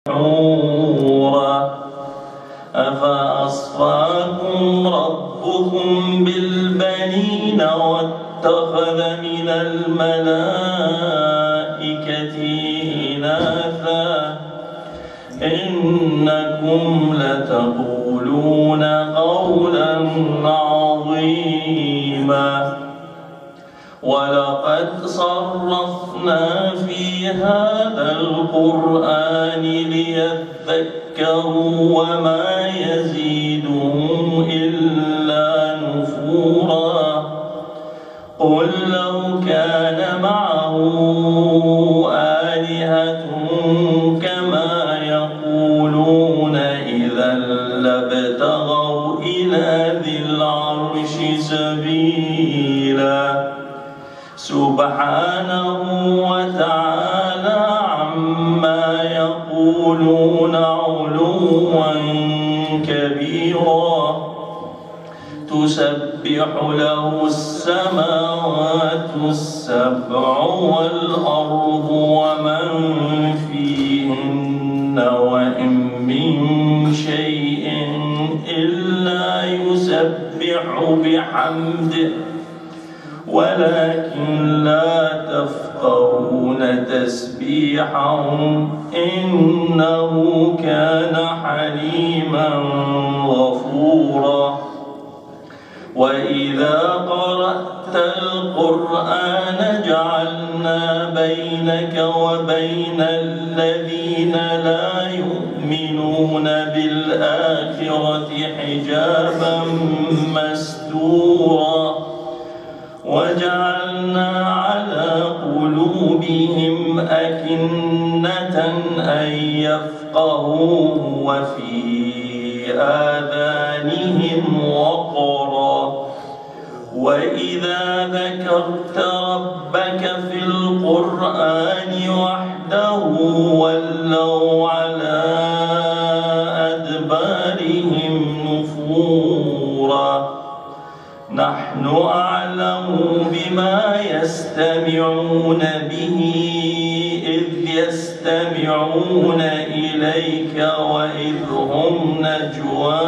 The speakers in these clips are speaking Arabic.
مسحورا أفأصفاكم ربكم بالبنين واتخذ من الملائكة إناثا إنكم لتقولون قولا عظيما ولقد صرفنا في هذا القرآن ليذكروا وما يزيدهم إلا نفورا قل لو كان معه آلهة كما يقولون إذا لابتغوا إلى ذي العرش سبيلا سبحانه وتعالى عما يقولون علوا كبيرا تسبح له السماوات السبع والأرض ومن فيهن وإن من شيء إلا يسبح بحمده ولكن لا تفقهون تسبيحهم إنه كان حليما غفورا وإذا قرأت القرآن جعلنا بينك وبين الذين لا يؤمنون بالآخرة حجابا مستورا وجعلنا على قلوبهم أكنة أن يفقهوه وفي آذانهم وقرا وإذا ذكرت ربك في القرآن وحده ولوا على أدبارهم نفورا نحن أعلم بما يستمعون به إذ يستمعون إليك وإذ هم نجوى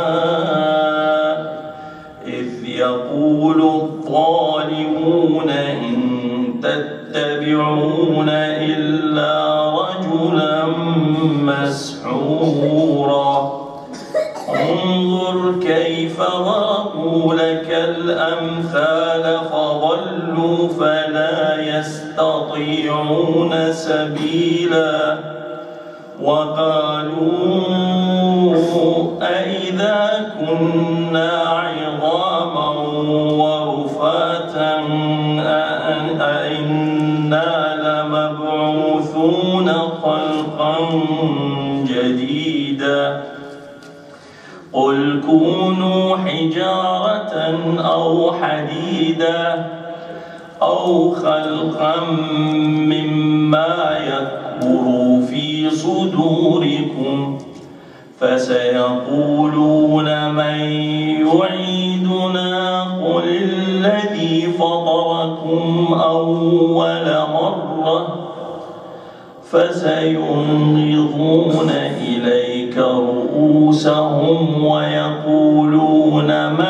إذ يقول الظالمون إن تتبعون إلا رجلا مسحورا انظر كيف ضربوا لك الأمثال فضلوا فلا يستطيعون سبيلا وقالوا أئذا كنا عظاما ورفاتا أئنا لمبعوثون خلقا جديدا قل كونوا حجارة أو حديدا أو خلقا مما يكبر في صدوركم فسيقولون من يعيدنا قل الذي فطركم أول مرة فسينغضون إليك رؤوسهم ويقولون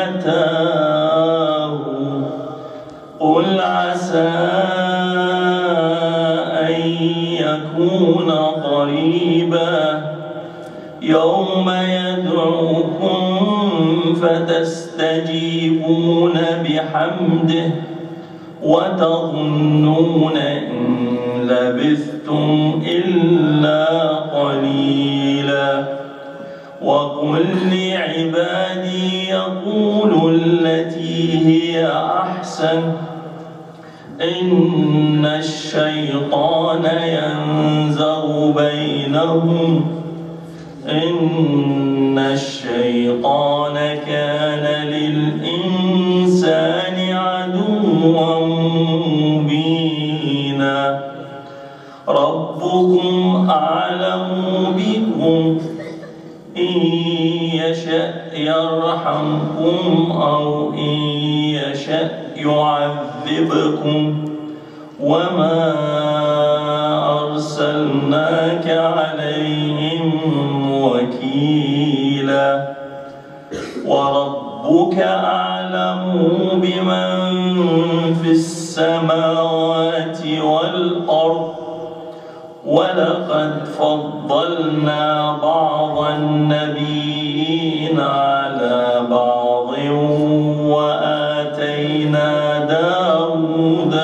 متاه قل عسى أن يكون قريبا يوم يدعوكم فتستجيبون بحمده وتظنون إن لبثتم إلا قليلا وقل لعبادي يقولوا التي هي أحسن إن الشيطان ينزغ بينهم إن الشيطان كان للإنسان عدوا مبينا ربكم أعلم بكم إن يشأ يرحمكم أو إن يشأ يعذبكم وما أرسلناك عليهم وربك أعلم بمن في السماوات والأرض ولقد فضلنا بعض النبيين على بعض وآتينا داود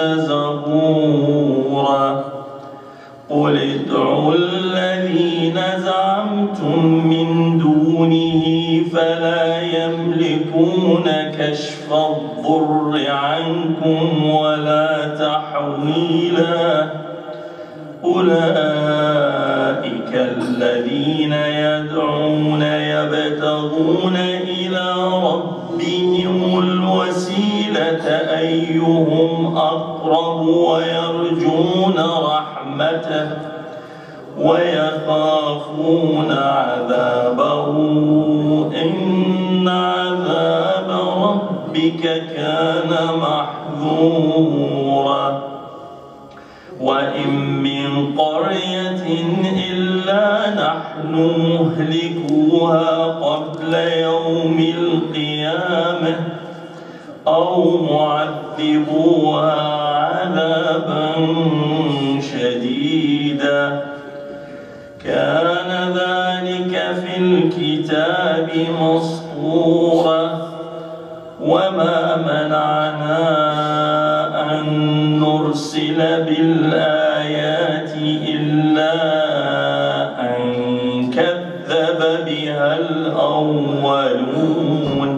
زبورا قل ادعوا الذين زعمتم من دونه فلا يملكون كشف الضر عنكم ولا تحويلا أولئك الذين يدعون يبتغون إلى ربهم الوسيلة أيهم أقرب ويرجون رحمته ويخافون عذابه إن عذاب ربك كان محذورا وإن من قرية إلا نحن مهلكوها قبل يوم القيامة أو معذبوها عذابا شديدا كان ذلك في الكتاب مسطورا وما منعنا أن نرسل بالآيات إلا أن كذب بها الأولون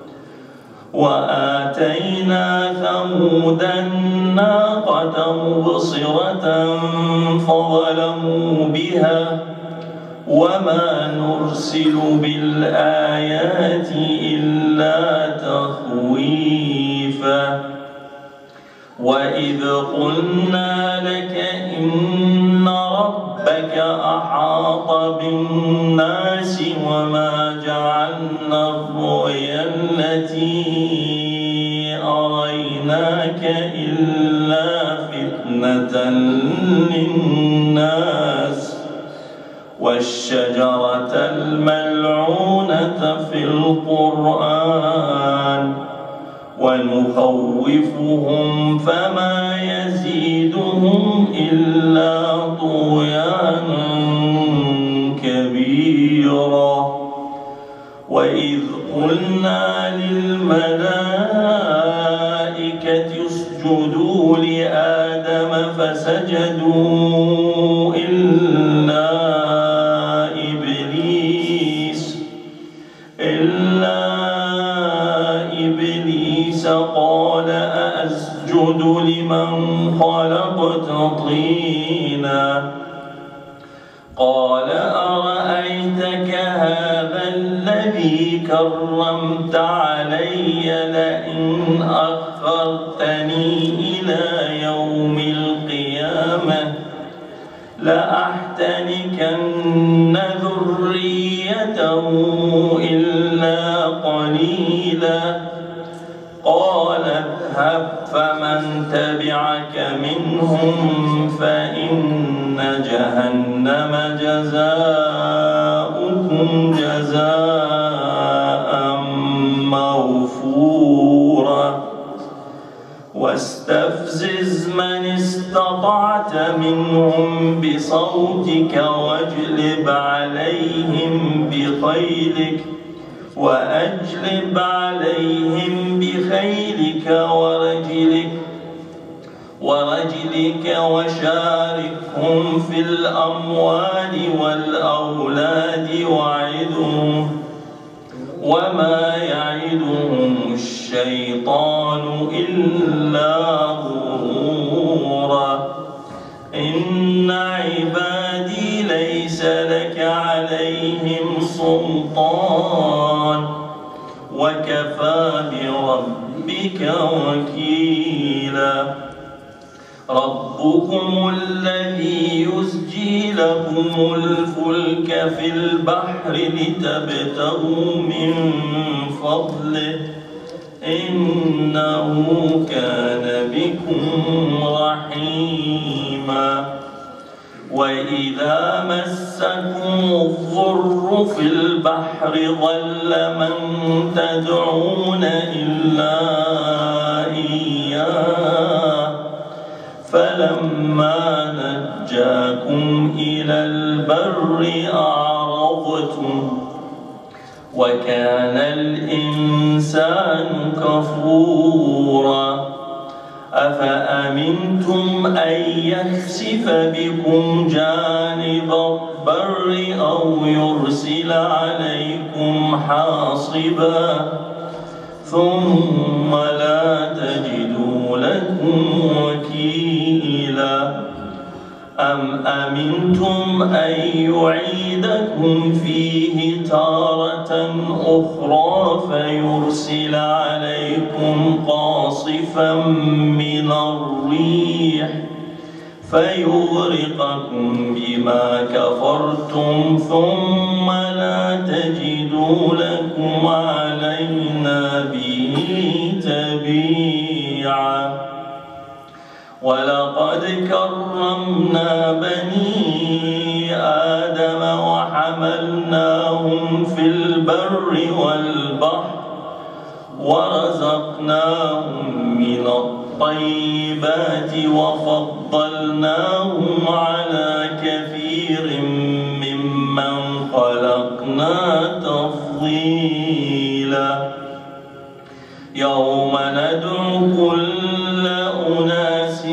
وآتينا ثمود الناقة مبصرة فظلموا بها وما نرسل بالآيات إلا تخويفا وإذ قلنا لك إن ربك أحاط بالناس وما جعلنا الرؤيا التي أريناك إلا فتنة للناس والشجرة الملعونة في القرآن ونخوفهم فما يزيدهم إلا طغيانا كبيرا وإذ قلنا للملائكة اسجدوا لآدم فسجدوا إلا إبليس قال أأسجد لمن خلقت طينا قال أرأيتك هذا الذي كرمت علي لئن أخرتني إلى يوم القيامة لأحتنكن ذريته إلا قليلا قال اذهب فمن تبعك منهم فإن جهنم جزاؤكم جزاء موفورا واستفزز من استطعت منهم بصوتك واجلب عليهم بخيلك وأجلب عليهم بخيلك ورجلك وشاركهم في الأموال والأولاد وعدهم وما يعدهم الشيطان إلا غرورا إن عبادي ليس لك عليهم سلطان وكفى بربك وكيلا ربكم الذي يزجي لكم الفلك في البحر لتبتغوا من فضله إنه كان بكم رحيما وإذا مسكم الضر في البحر ضل من تدعون إلا إياه فلما نجاكم إلى البر أعرضتم وكان الإنسان كفورا أفأمنتم أن يخسف بكم جانب البر أو يرسل عليكم حاصبا ثم لا تجدوا لكم وكيلا أم أمنتم أن يعيدكم فيه تارة أخرى فيرسل عليكم قاصفا من الريح فيغرقكم بما كفرتم ثم لا تجدوا لكم علينا به تبيعا ولقد كرمنا بني آدم وحملناهم في البر والبحر ورزقناهم من الطيبات وفضلناهم على كثير ممن خلقنا تفضيلا يوم ندعو كل أناس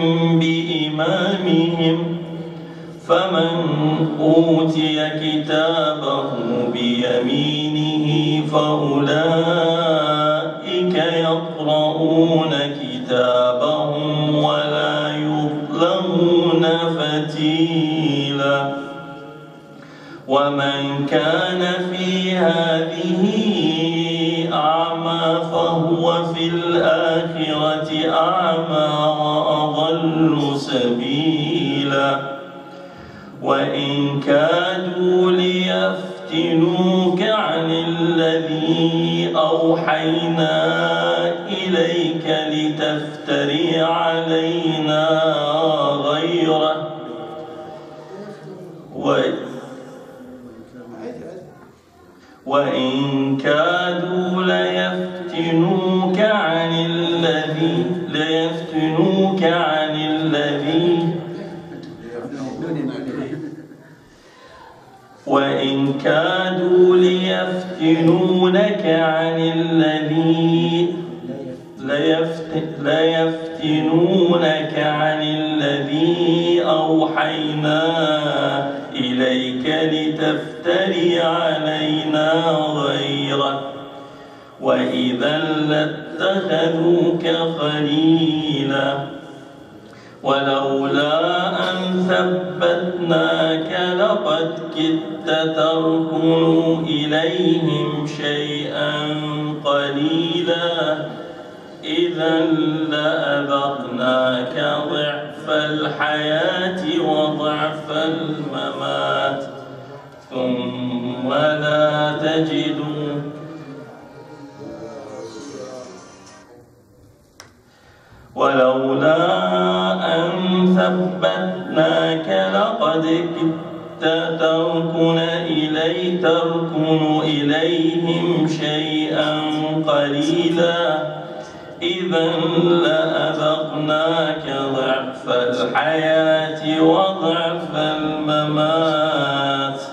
بإمامهم فمن أوتي كتابه بيمينه فأولئك يقرؤون كتابهم ولا يظلمون فتيلا ومن كان في هذه أعمى فهو في الآخرة أعمى وأضل سبيلا وإن كادوا ليفتنوك عن الذي أوحينا إليك لتفتري علينا غيره وإن كادوا ليفتنوك عن الذي وإن كادوا ليفتنونك عن الذي أوحينا إليك لتفتري علينا غيره وإذا لاتخذوك خليلا ولولا أن ثبتناك لقد كدت تركن إليهم شيئا قليلا إذا لأذقناك ضعف الحياة وضعف الممات ثم لا تجد ولولا أن ثبتناك لقد كدت تركن إليهم شيئا قليلا إذا لأذقناك ضعف الحياة وضعف الممات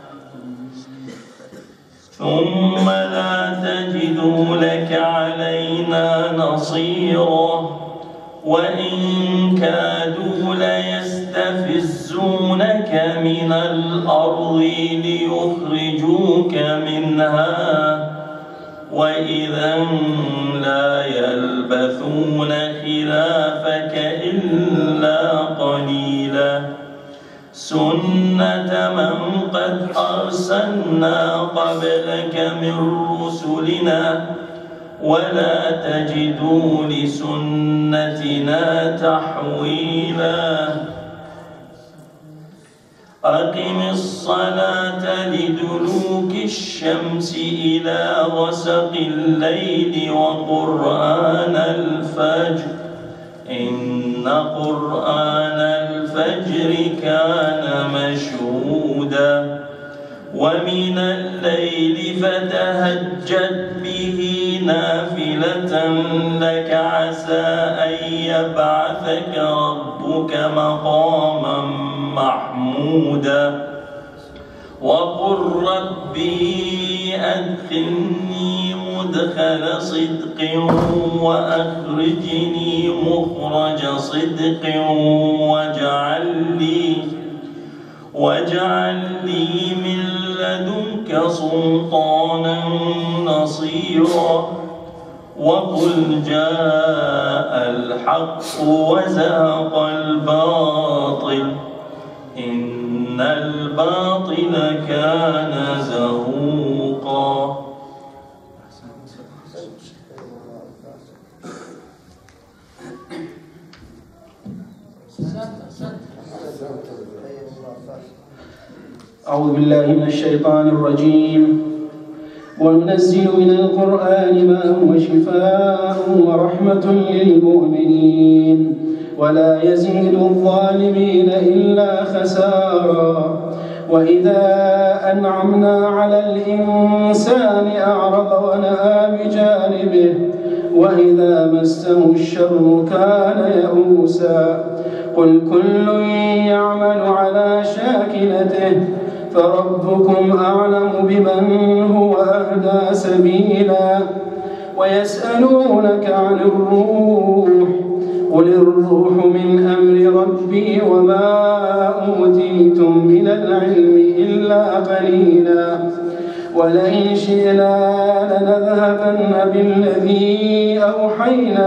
ثم لا تجد لك علينا نصيرا وإن كادوا ليستفزونك من الأرض ليخرجوك منها وإذا لا يلبثون خلافك إلا قليلا سنة من قد أرسلنا قبلك من رسلنا ولا تجدوا لسنتنا تحويلا أقم الصلاة لدلوك الشمس إلى غسق الليل وقرآن الفجر إن قرآن الفجر كان مشهودا ومن الليل فتهجد به نافلة لك عسى أن يبعثك ربك مقاما محمودا وقل ربي أدخلني مدخل صدق وأخرجني مخرج صدق واجعل لي من لدنك سلطانا نصيرا وقل جاء الحق وزهق الباطل إن الباطل كان زهوقا. أعوذ بالله من الشيطان الرجيم. وننزل من القرآن ما هو شفاء ورحمة للمؤمنين ولا يزيد الظالمين إلا خسارا. وإذا أنعمنا على الإنسان أعرض ونأى بجانبه وإذا مسه الشر كان يئوسا. قل كل يعمل على شاكلته فربكم أعلم بمن هو أهدى سبيلا. ويسألونك عن الروح قل الروح من أمر ربي وما أوتيتم من العلم إلا قليلا. ولئن شئنا لنذهبن بالذي أوحينا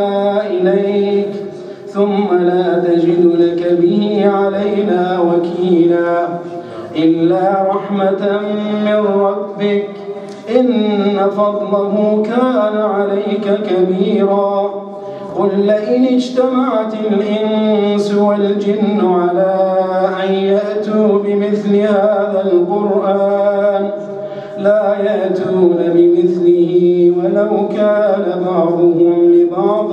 إليك ثم لا تجد لك به علينا وكيلا إلا رحمة من ربك إن فضله كان عليك كبيرا. قل لئن اجتمعت الإنس والجن على أن يأتوا بمثل هذا القرآن لا يأتون بمثله ولو كان بعضهم لبعض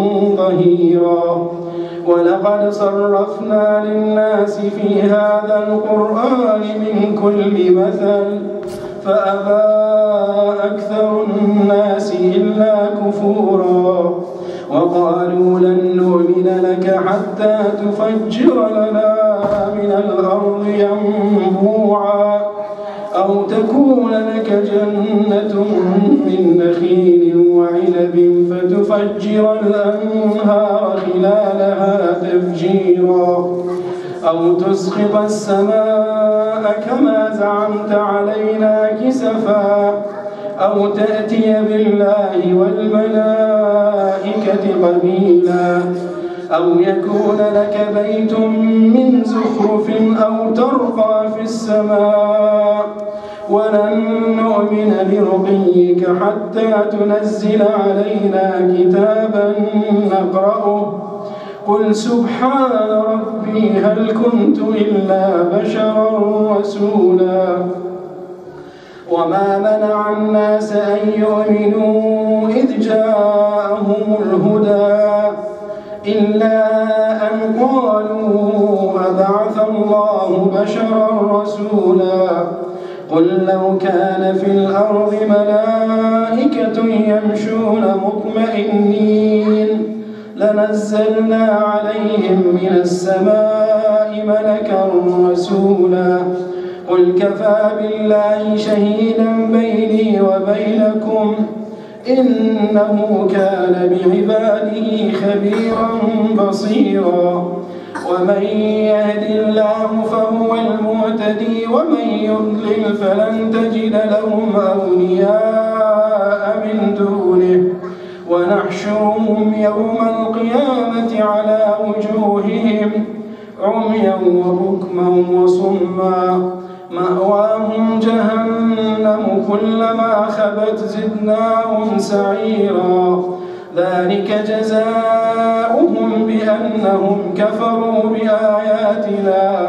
ظهيرا. ولقد صرفنا للناس في هذا القرآن من كل مثل فأبى أكثر الناس إلا كفورا. وقالوا لن نؤمن لك حتى تفجر لنا من الأرض ينبوعا أو تكون لك جنة من نخيل وعنب فتفجر الأنهار خلالها تفجيرا أو تسقط السماء كما زعمت علينا كسفا أو تأتي بالله والملائكة قبيلا أو يكون لك بيت من زخرف أو ترقى في السماء ولن نؤمن لرقيك حتى تنزل علينا كتابا نقرأه قل سبحان ربي هل كنت إلا بشرا رسولا. وما منع الناس أن يؤمنوا إذ جاءهم الهدى إلا أن قالوا أبعث الله بشرا رسولا. قل لو كان في الأرض ملائكة يمشون مطمئنين لنزلنا عليهم من السماء ملكا رسولا. قل كفى بالله شهيدا بيني وبينكم إنه كان بعباده خبيرا بصيرا. ومن يهد الله فهو المهتدي ومن يضلل فلن تجد لهم أولياء من دونه ونحشرهم يوم القيامة على وجوههم عميا وبكما وصما مأواهم جهنم كلما خبت زدناهم سعيرا. ذلك جزاؤهم بأنهم كفروا بآياتنا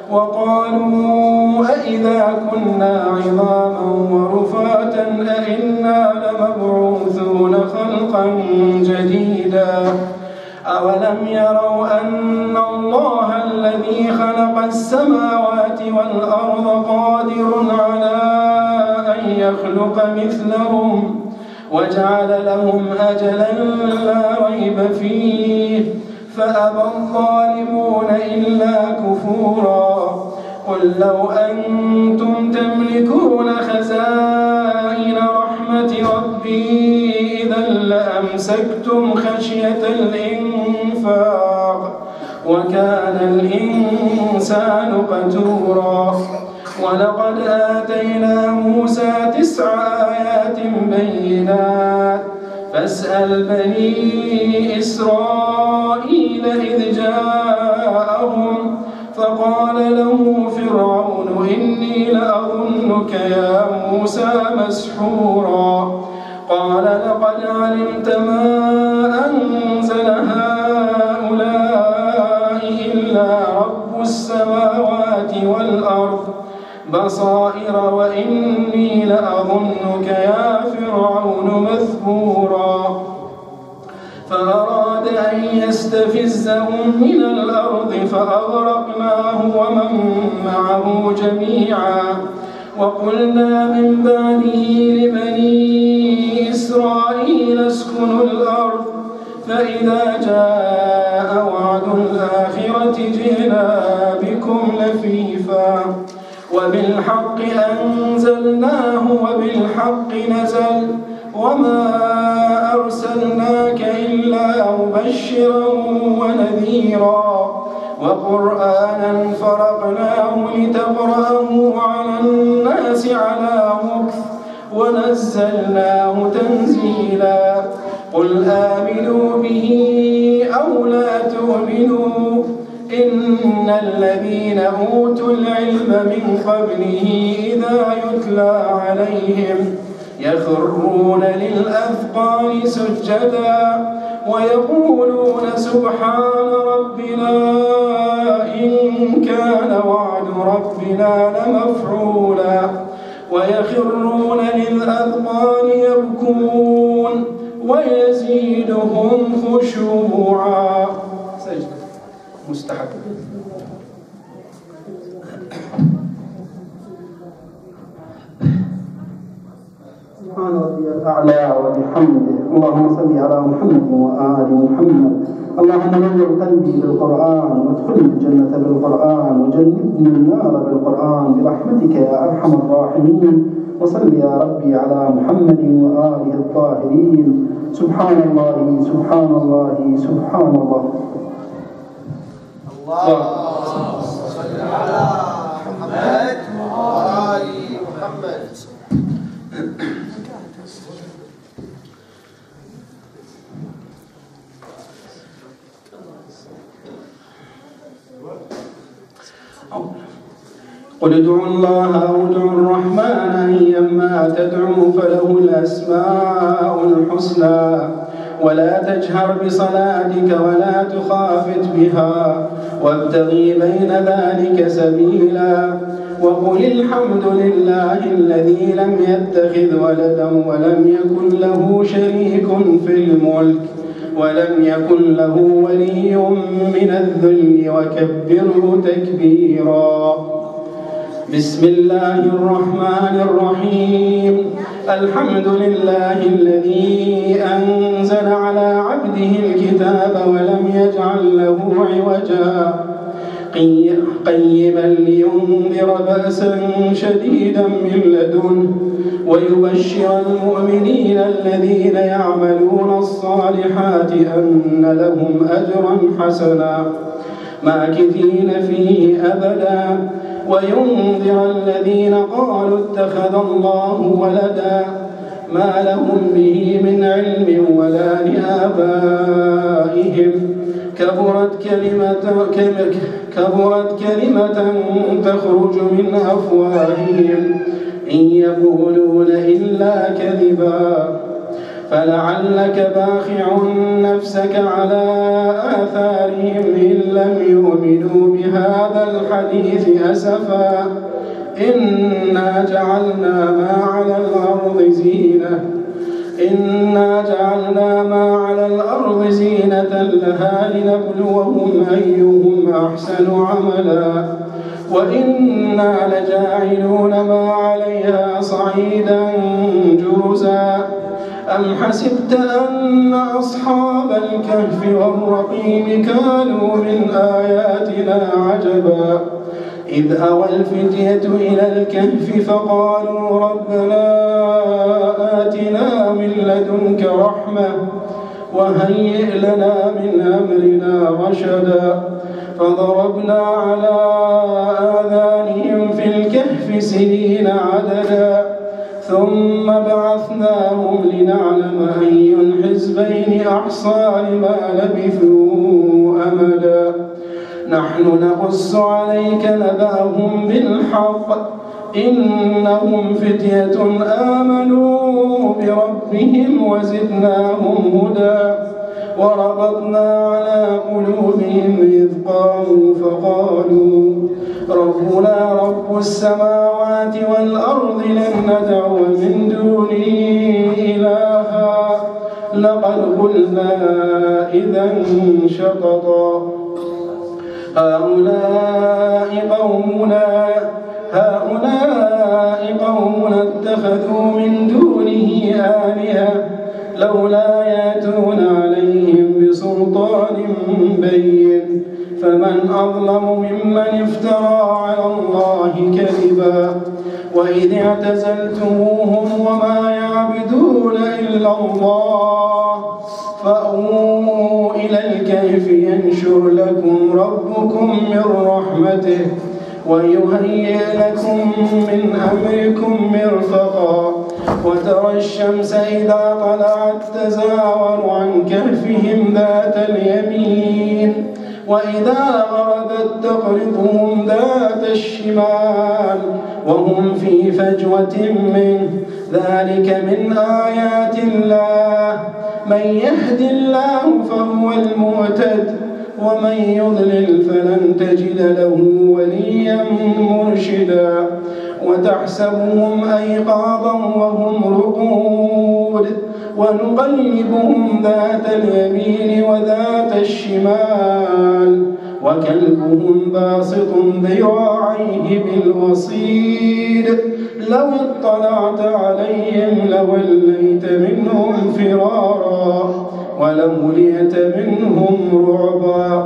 وقالوا أئذا كنا عظاما ورفاتا أئنا لمبعوثون خلقا جديدا. أولم يروا أن الله الذي خلق السماوات والأرض قادر على أن يخلق مثلهم وجعل لهم أجلا لا ريب فيه فأبى الظالمون إلا كفورا. قل لو أنتم تملكون خزائن رحمة ربي إذا لأمسكتم خشية الإنفاق وكان الإنسان قتورا. ولقد آتينا موسى 9 آيات بينات فاسأل بني إسرائيل إذ جاءهم فقال له فرعون إني لأظنك يا موسى مسحورا. قال لقد علمت ما أنزل هؤلاء إلا رب السماوات والأرض بصائر وإني لأظنك يا فرعون مثبورا. فأراد أن يستفزهم من الأرض فأغرقناه ومن معه جميعا. وقلنا من بعده لبني إسرائيل اسكنوا الأرض فإذا جاء وعد الآخرة جئنا بكم لفيفا وبالحق أنزلناه وبالحق نزل وما أرسلناك إلا مبشرا ونذيرا وقرآنا فرقناه لتقرأه على الناس على مكث ونزلناه تنزيلا. قل آمنوا به أو لا تؤمنوا إن الذين أوتوا العلم من قبله إذا يتلى عليهم يخرون للأذقان سجدا ويقولون سبحان ربنا إن كان وعد ربنا لمفعولا ويخرون للأذقان يبكون ويزيدهم خشوعا. سجدة مستحب. سبحان ربي الأعلى وبحمده. اللهم صل على محمد وآل محمد. اللهم نور قلبي بالقرآن وادخلني الجنة بالقرآن وجنبني النار بالقرآن برحمتك يا أرحم الراحمين. وصل يا ربي على محمد وآله الطاهرين. سبحان الله سبحان الله سبحان الله. اللهم صل على محمد وآل محمد. قل ادعوا الله أو ادعوا الرحمن أيما تدعوا فله الأسماء الحسنى ولا تجهر بصلاتك ولا تخافت بها وابتغي بين ذلك سبيلا. وقل الحمد لله الذي لم يتخذ ولدا ولم يكن له شريك في الملك ولم يكن له ولي من الذل وكبره تكبيرا. بسم الله الرحمن الرحيم. الحمد لله الذي أنزل على عبده الكتاب ولم يجعل له عوجا قيما لينذر بأسا شديدا من لدنه ويبشر المؤمنين الذين يعملون الصالحات أن لهم أجرا حسنا ماكثين فيه أبدا وينذر الذين قالوا اتخذ الله ولدا ما لهم به من علم ولا لآبائهم كبرت كلمة تخرج من أفواههم إن يقولون إلا كذبا فلعلك باخع نفسك على آثارهم إن لم يؤمنوا بهذا الحديث أسفا إنا جعلنا ما على الأرض زينة لها لنبلوهم أيهم أحسن عملا وإنا لجاعلون ما عليها صعيدا جرزا أم حسبت أن أصحاب الكهف والرقيم كانوا من آياتنا عجبا إذ أوى الفتية إلى الكهف فقالوا ربنا آتنا من لدنك رحمة وهيئ لنا من أمرنا رشدا فضربنا على آذانهم في الكهف سنين عددا ثم بعثناهم لنعلم أي الحزبين أحصى لما لبثوا أمدا نحن نقص عليك نبأهم بالحق إنهم فتية آمنوا بربهم وزدناهم هدى وربطنا على قلوبهم إذ قاموا فقالوا ربنا رب السماوات والأرض لن ندعو من دونه إلها لقد قلنا إذا شططا هؤلاء قومنا اتخذوا من دونه آلهة لولا يأتون عليهم بسلطان بين فمن أظلم ممن افترى على الله كذبا وإذ اعتزلتموهم وما يعبدون إلا الله فأووا إلى الكهف ينشر لكم ربكم من رحمته ويهيئ لكم من أمركم مرفقا وترى الشمس إذا طلعت تزاور عن كهفهم ذات اليمين وإذا غربت تقرضهم ذات الشمال وهم في فجوة منه ذلك من آيات الله من يهد الله فهو المهتد ومن يضلل فلن تجد له وليا مرشدا وتحسبهم أيقاظا وهم رقود ونقلبهم ذات اليمين وذات الشمال وكلبهم باسط ذراعيه بالوصيد لو اطلعت عليهم لوليت منهم فرارا ولملئت منهم رعبا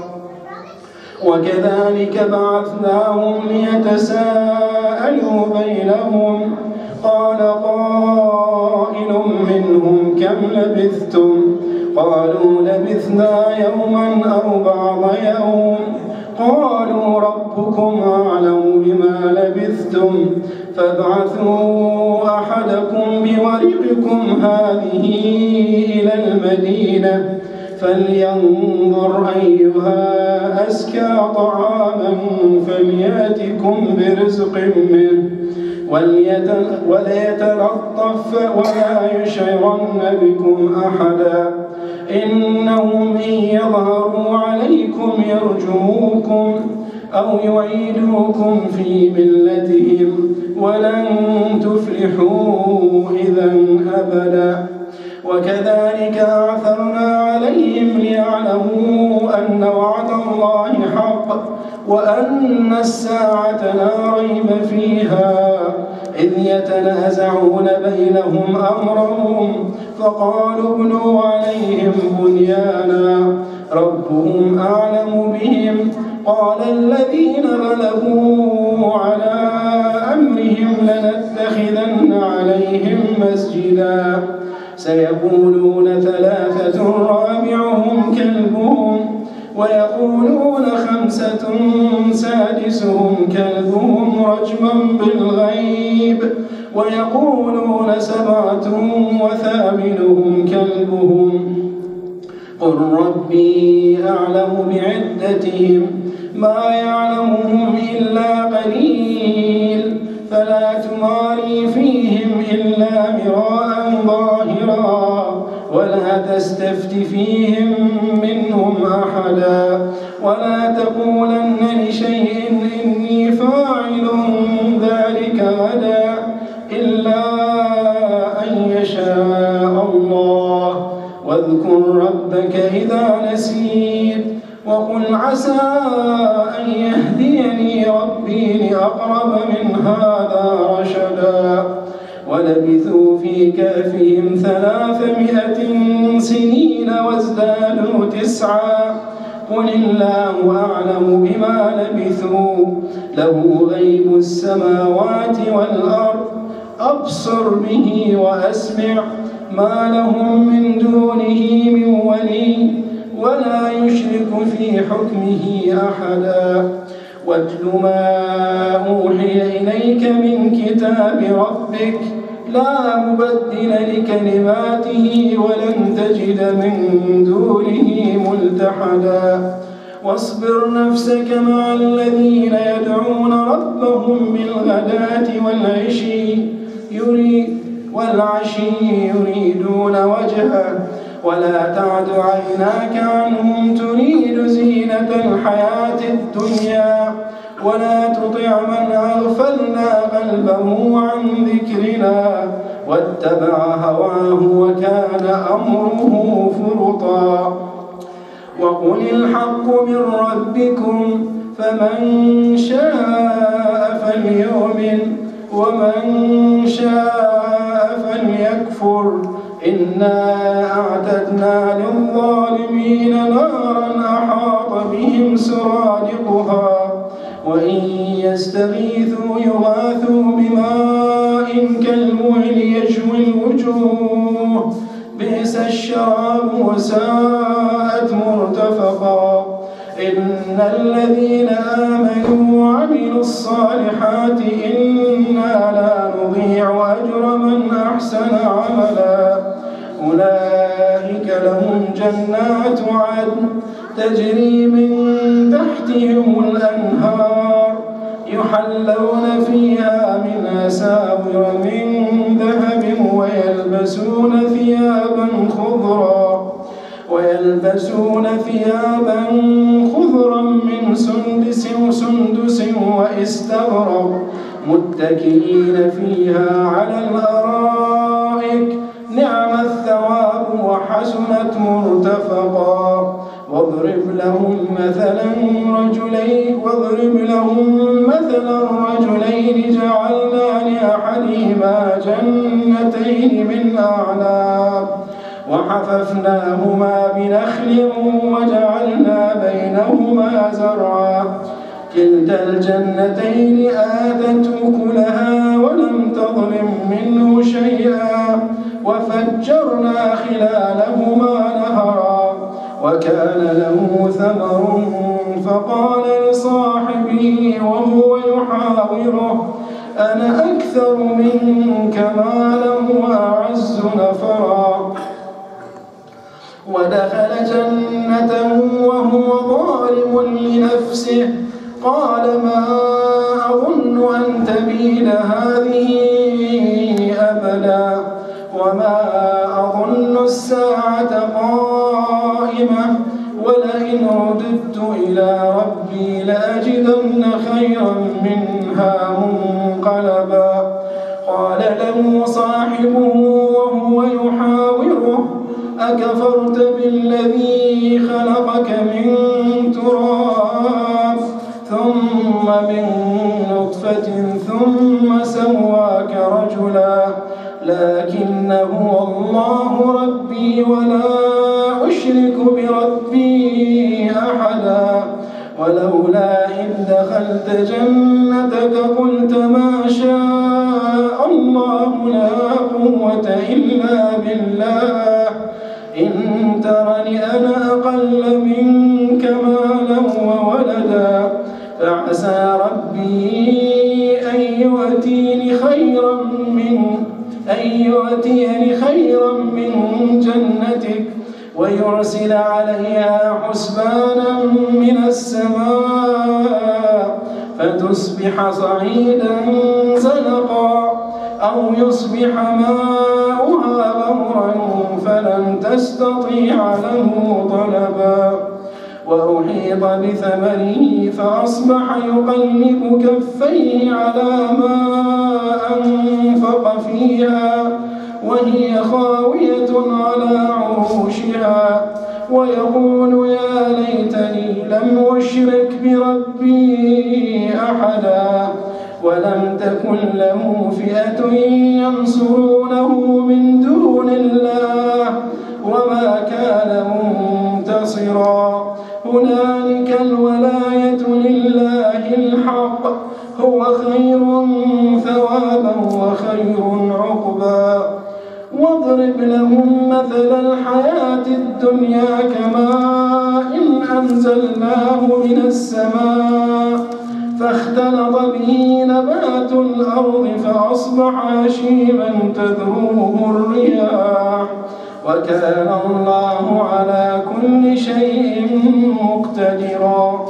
وكذلك بعثناهم ليتساءلوا بينهم قال قائل منهم كم لبثتم قالوا لبثنا يوما أو بعض يوم قالوا ربكم أعلم بما لبثتم فابعثوا أحدكم بورقكم هذه إلى المدينة فلينظر أيها أزكى طعاما فليأتكم برزق منه وليتلطف ولا يشعرن بكم أحدا إنهم إن يظهروا عليكم يرجموكم أو يعيدوكم في ملتهم ولن تفلحوا إذا أبدا وكذلك أعثرنا عليهم ليعلموا أن وعد الله حق وأن الساعة لا ريب فيها إذ يتنازعون بينهم أمرهم فقالوا ابنوا عليهم بنيانا ربهم أعلم بهم قال الذين غلبوا على أمرهم لنتخذن عليهم مسجدا سيقولون ثلاثة رابعهم كلبهم ويقولون خمسة سادسهم كلبهم رجما بالغيب ويقولون سبعة وثامنهم كلبهم قل ربي أعلم بعدتهم ما يعلمهم إلا قليل فلا تماري فيهم إلا مراء ظاهرا ولا تستفت فيهم منهم أحدا ولا تقولن لشيء إني فاعل ذلك غدا إلا أن يشاء الله واذكر واذكر ربك إذا نسيت وقل عسى أن يهديني ربي لأقرب من هذا رشدا ولبثوا في كهفهم 300 سنين وازدادوا 9 قل الله أعلم بما لبثوا له غيب السماوات والأرض أبصر به وأسمع ما لهم من دونه من ولي ولا يشرك في حكمه أحدا واتل ما أوحي إليك من كتاب ربك لا مبدل لكلماته ولن تجد من دونه ملتحدا واصبر نفسك مع الذين يدعون ربهم بالغداة والعشي يريدون وجهه ولا تعد عيناك عنهم تريد زينة الحياة الدنيا ولا تطع من أغفلنا قلبه عن ذكرنا واتبع هواه وكان أمره فرطا وقل الحق من ربكم فمن شاء فليؤمن ومن شاء فليكفر إنا أعتدنا للظالمين نارا أحاط بهم سرادقها وإن يستغيثوا يغاثوا بماء كالمهل يشوي الوجوه بئس الشراب وساءت مرتفقا إن الذين آمنوا وعملوا الصالحات إنا لا نضيع أجر من أحسن عملا أولئك لهم جنات عدن تجري من تحتهم الأنهار يحلون فيها من أساور من ذهب ويلبسون ثيابا خضرا من سندس واستبرق متكئين فيها على الأرائك نعم الثواب وحسنت مرتفقا واضرب لهم مثلا رجلين جعلنا لأحدهما جنتين من أعناب وحففناهما بنخل وجعلنا بينهما زرعا كلتا الجنتين آتت أكلها ولم تظلم منه شيئا وفجرنا خلالهما نهرا وكان له ثمر فقال لصاحبه وهو يحاوره أنا أكثر منك مالا وأعز نفرا ودخل جنته وهو ظالم لنفسه قال ما أظن أن تبيد هذه أبدا وما أظن الساعة قائمة ولئن رددت إلى ربي لأجدن خيرا منها منقلبا قال له صاحبه وهو يحاوره أكفرت بالذي خلقك من تراب ثم من نطفة ثم سواك رجلا لكن هو الله ربي ولا أشرك بربي أحدا ولولا إذ دخلت جنتك قلت ما شاء الله لا قوة إلا بالله إن ترني أنا أقل منك مالا وولدا فعسى ربي أن يؤتيني خيرا من جنتك ويرسل عليها حسبانا من السماء فتصبح صعيدا زلقا أو يصبح ماؤها غورا فلن تستطيع له طلبا وأحيط بثمره فأصبح يقلب كفيه على ما أنفق فيها وهي خاوية على عروشها ويقول يا ليتني لم أشرك بربي أحدا ولم تكن له فئة ينصرونه من دون الله وما كان منتصرا هنالك الولاية لله الحق هو خير ثوابا وخير عقبا واضرب لهم مثل الحياة الدنيا كماء أنزلناه من السماء فاختلط به نبات الأرض فأصبح هشيما تذروه الرياح وكان الله على كل شيء مقتدرا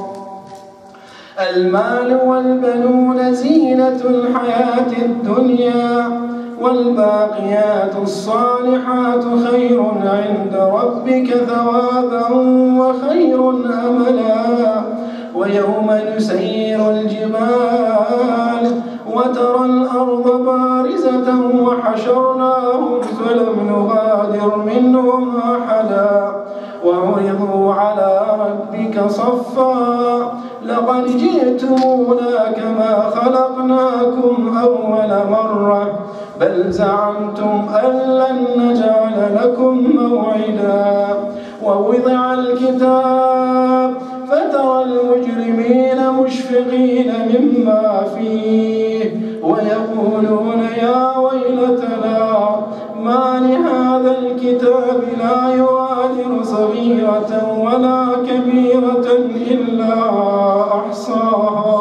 المال والبنون زينة الحياة الدنيا والباقيات الصالحات خير عند ربك ثوابا وخير أملا ويوم نسير الجبال وترى الأرض بارزة وحشرناهم فلم نغادر منهم أحدا وعرضوا على ربك صفا لقد جئتمونا كما خلقناكم أول مرة بل زعمتم أن لن نجعل لكم موعدا ووضع الكتاب فترى المجرمين مشفقين مما فيه ويقولون يا ويلتنا ما لهذا الكتاب لا يغادر صغيرة ولا كبيرة إلا أحصاها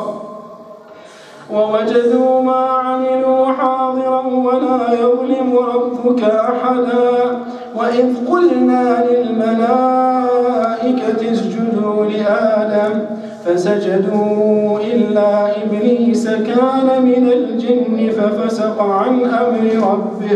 ووجدوا ما عملوا حاضرا ولا يظلم ربك أحدا وإذ قلنا للملائكة اسجدوا لآدم فسجدوا إلا إبليس كان من الجن ففسق عن أمر ربه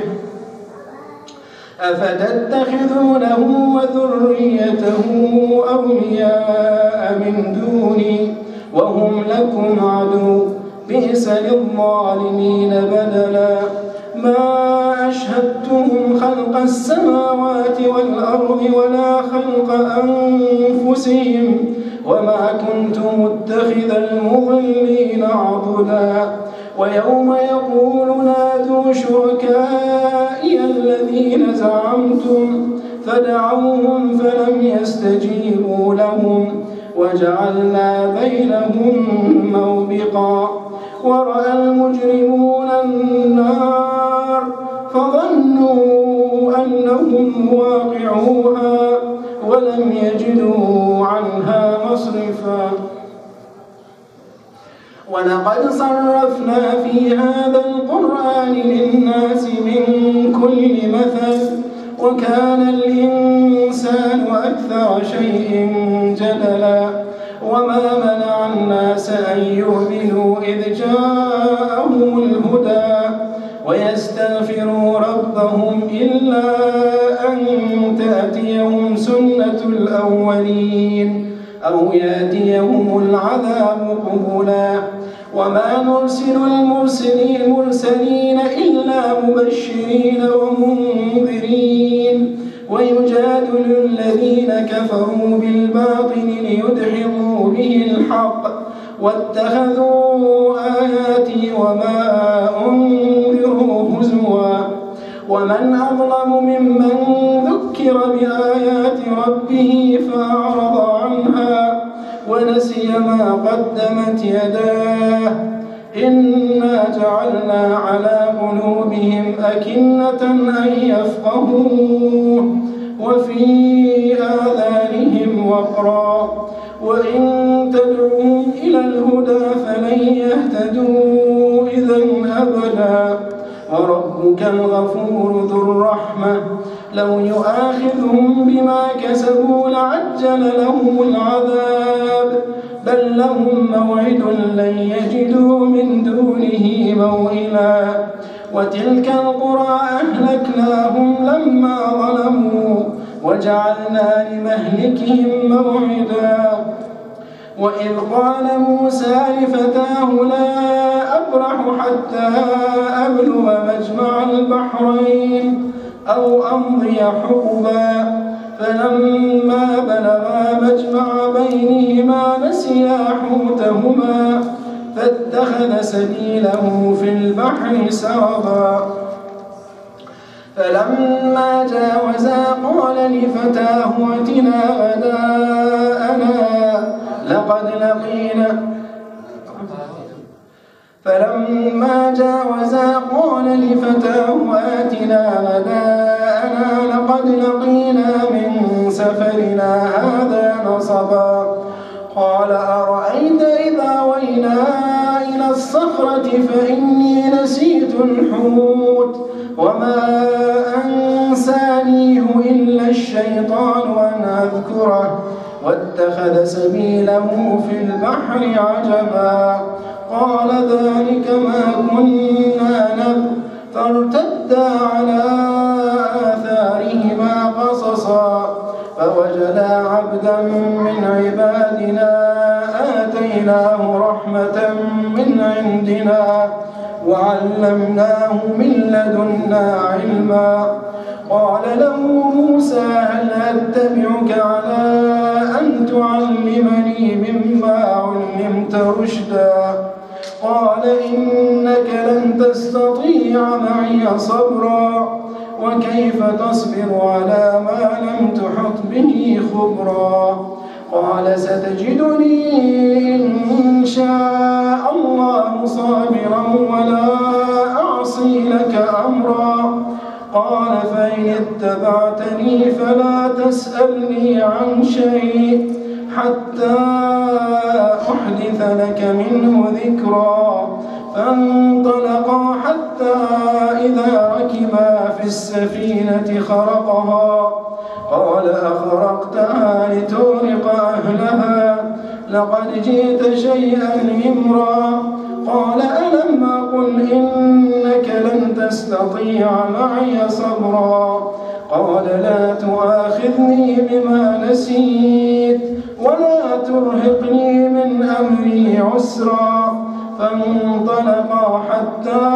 أفتتخذونه وذريته أولياء من دوني وهم لكم عدو بئس للظالمين بدلا ما أشهدتهم خلق السماوات والأرض ولا خلق أنفسهم وما كنت متخذ المضلين عضدا ويوم يقول نادوا شركائي الذين زعمتم فدعوهم فلم يستجيبوا لهم وجعلنا بينهم موبقا ورأى المجرمون النار فظنوا أنهم واقعوها ولم يجدوا عنها مصرفا ولقد صرفنا في هذا القرآن للناس من كل مثل وكان الإنسان أكثر شيء جدلا وما منع الناس أن يؤمنوا إذ جاءهم الهدى ويستغفروا ربهم إلا أن تأتيهم سنة الأولين أو يأتيهم العذاب قبلا وما نرسل المرسلين إلا مبشرين ومنذرين ويجادل الذين كفروا بالباطل ليدحضوا به الحق واتخذوا آياتي وما أنذروا هزوا ومن أظلم ممن ذكر بآيات ربه فأعرض عنها ونسي ما قدمت يداه إنا جعلنا على قلوبهم أكنة أن يفقهوه وفي آذانهم وقرا وإن تدعوهم إلى الهدى فلن يهتدوا إذا أبدا وربك الغفور ذو الرحمة لو يؤاخذهم بما كسبوا لعجل لهم العذاب بل لهم موعد لن يجدوا من دونه موئلا وتلك القرى أهلكناهم لما ظلموا وجعلنا لمهلكهم موعدا وإذ قال موسى لفتاه لا أبرح حتى أبلغ مجمع البحرين أو أمضي حقبا فلما بلغا مجمع بينهما نسيا حوتهما فاتخذ سبيله في البحر سربا فلما جاوزا قال لفتاه ائتنا غداءنا لقد لقينا فلما جاوزا قال لفتاه آتنا غداءنا لقد لقينا من سفرنا هذا نصبا قال أرأيت إذا وينا إلى الصخرة فإني نسيت الحوت وما أنسانيه إلا الشيطان أن أذكره واتخذ سبيله في البحر عجبا قال ذلك ما كنا نبغي فارتدا على آثارهما قصصا فوجدا عبدا من عبادنا آتيناه رحمة من عندنا وعلمناه من لدنا علما قال له موسى هل أتبعك على أن تعلمني مما علمت رشدا قال إنك لن تستطيع معي صبرا وكيف تصبر على ما لم تحط به خبرا قال ستجدني إن شاء الله صابرا ولا أعصي لك أمرا قال فإن اتبعتني فلا تسألني عن شيء حتى أحدث لك منه ذكرا فانطلقا حتى إذا ركبا في السفينة خرقها قال أخرقتها لتغرق أهلها لقد جئت شيئا إمرا قال ألم أقل إنك لن تستطيع معي صبرا قال لا تؤاخذني بما نسيت ولا ترهقني من أمري عسرا فانطلقا حتى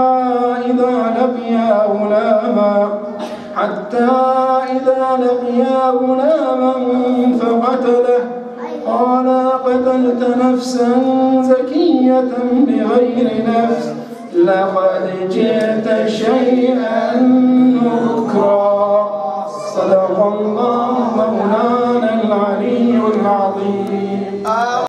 إذا لقيا غلاما فقتله قال قتلت نفسا زكية بغير نفس لقد جئت شيئا نكرا. صدق